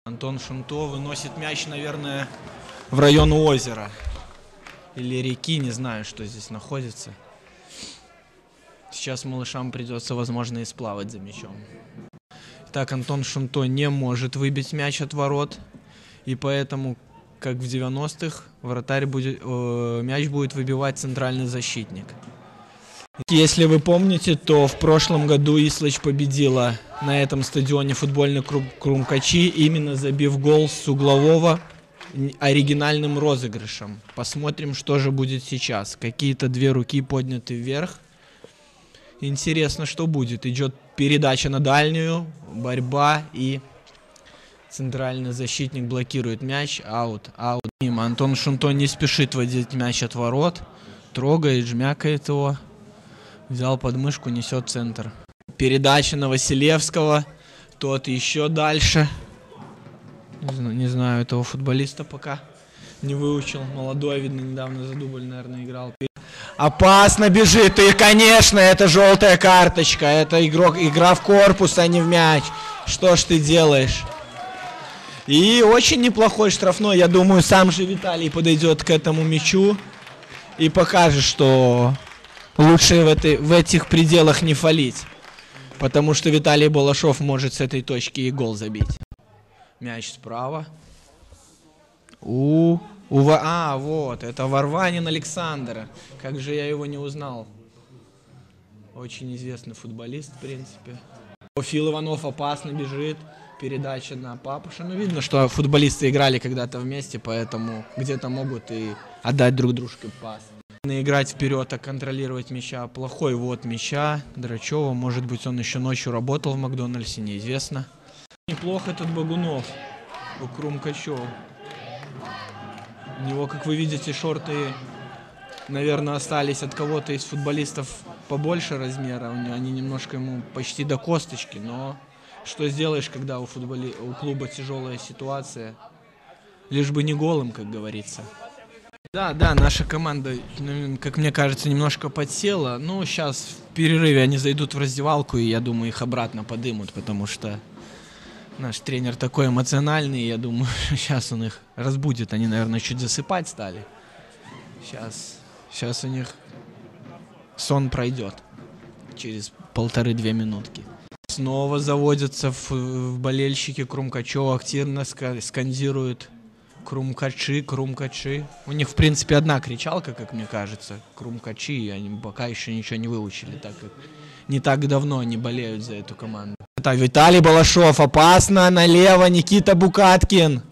Антон Шунто выносит мяч, наверное, в район озера. Или реки, не знаю, что здесь находится. Сейчас малышам придется, возможно, и сплавать за мячом. Так, Антон Шунто не может выбить мяч от ворот. И поэтому, как в 90-х, мяч будет выбивать центральный защитник. Если вы помните, то в прошлом году Ислыч победила на этом стадионе футбольный клуб Крумкачи, именно забив гол с углового оригинальным розыгрышем. Посмотрим, что же будет сейчас. Какие-то две руки подняты вверх. Интересно, что будет. Идет передача на дальнюю, борьба, и центральный защитник блокирует мяч. Аут. Мимо. Антон Шунто не спешит водить мяч от ворот. Трогает, жмякает его. Взял под мышку, несет в центр. Передача на Василевского. Тот еще дальше. Не знаю, этого футболиста пока не выучил. Молодой, видно, недавно за дубль, наверное, играл. Опасно бежит. И, конечно, это желтая карточка. Это игра в корпус, а не в мяч. Что ж ты делаешь? И очень неплохой штрафной. Я думаю, сам же Виталий подойдет к этому мячу и покажет, что лучше в этих пределах не фалить. Потому что Виталий Балашов может с этой точки и гол забить. Мяч справа. Вот, это Варванин Александр. Как же я его не узнал. Очень известный футболист, в принципе. Фил Иванов опасно бежит. Передача на Папуша. Ну, видно, что футболисты играли когда-то вместе, поэтому где-то могут и отдать друг дружке пас. Играть вперед, а контролировать мяча. Плохой ввод мяча Драчева. Может быть, он еще ночью работал в Макдональдсе, неизвестно. Неплохо этот Багунов у Крумкачева. У него, как вы видите, шорты, наверное, остались от кого-то из футболистов побольше размера. Они немножко ему почти до косточки, но что сделаешь, когда у клуба тяжелая ситуация? Лишь бы не голым, как говорится. Да, наша команда, как мне кажется, немножко подсела. Но сейчас в перерыве они зайдут в раздевалку, и я думаю, их обратно подымут, потому что наш тренер такой эмоциональный, я думаю, сейчас он их разбудит. Они, наверное, чуть засыпать стали. Сейчас у них сон пройдет через 1,5-2 минутки. Снова заводятся в болельщики Крумкачева, активно скандируют Крумкачи. У них, в принципе, одна кричалка, как мне кажется, Крумкачи, и они пока еще ничего не выучили, так как не так давно они болеют за эту команду. Это Виталий Балашов, опасно, налево Никита Букаткин.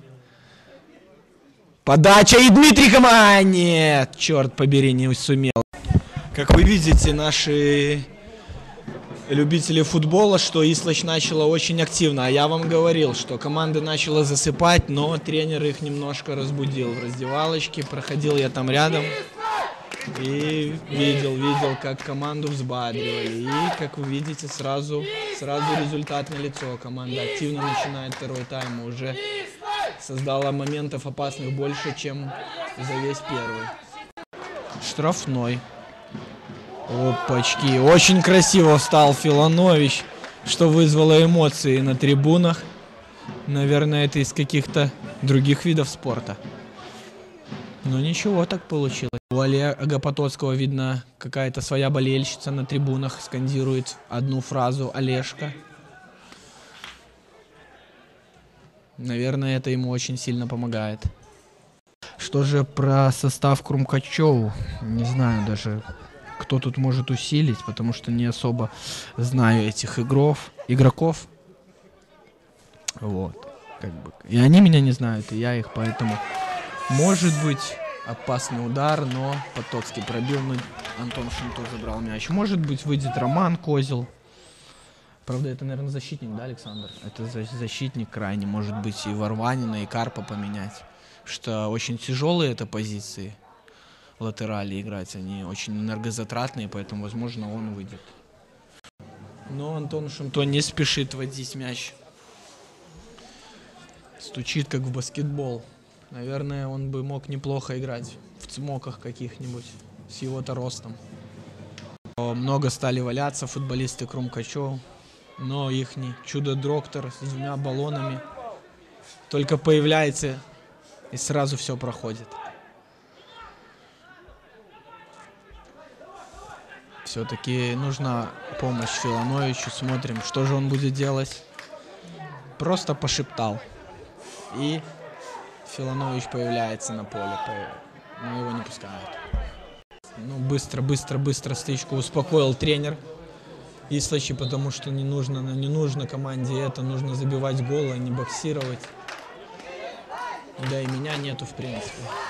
Подача и Дмитрий нет, черт побери, не сумел. Как вы видите, наши любители футбола, что Ислыч начала очень активно. А я вам говорил, что команда начала засыпать, но тренер их немножко разбудил в раздевалочке. Проходил я там рядом и видел, как команду взбадривали. И, как вы видите, сразу результат налицо. Команда активно начинает второй тайм. Уже создала моментов опасных больше, чем за весь первый. Штрафной. Опачки. Очень красиво встал Филанович, что вызвало эмоции на трибунах. Наверное, это из каких-то других видов спорта. Но ничего, так получилось. У Олега Потоцкого, видно, какая-то своя болельщица на трибунах скандирует одну фразу «Олежка». Наверное, это ему очень сильно помогает. Что же про состав Крумкачеву? Не знаю даже, кто тут может усилить, потому что не особо знаю этих игроков. Вот. И они меня не знают, и я их, поэтому может быть опасный удар, но Потоцкий пробил, но Антон Шунто забрал мяч. Может быть, выйдет Роман Козел. Правда, это, наверное, защитник, да, Александр? Это защитник крайне. Может быть, и Варванина, и Карпа поменять. Что очень тяжелые это позиции. Латерали играть, они очень энергозатратные, поэтому, возможно, он выйдет. Но Антон Шунто не спешит водить мяч. Стучит, как в баскетбол. Наверное, он бы мог неплохо играть в цмоках каких-нибудь с его-то ростом. Много стали валяться футболисты Крумкачева, но ихний чудо-доктор с 2 баллонами только появляется и сразу все проходит. Все-таки нужна помощь Филоновичу. Смотрим, что же он будет делать. Просто пошептал. И Филонович появляется на поле. Но его не пускают. Ну, быстро стычку успокоил тренер Ислачи, потому что не нужно команде это. Нужно забивать голы, а не боксировать. Да и меня нету, в принципе.